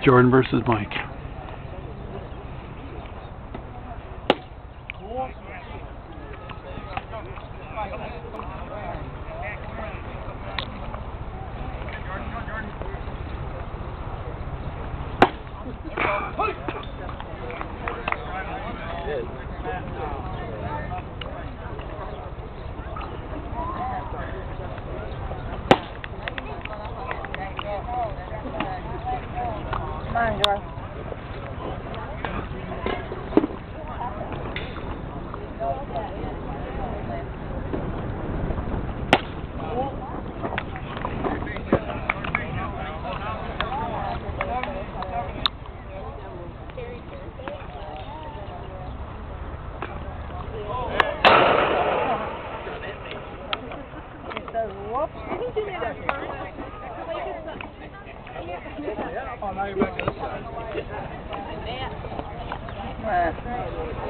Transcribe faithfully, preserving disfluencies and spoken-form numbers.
Jordan versus Mike. Come on, Jordan. He says, whoops. Oh, now you're back to this side. What?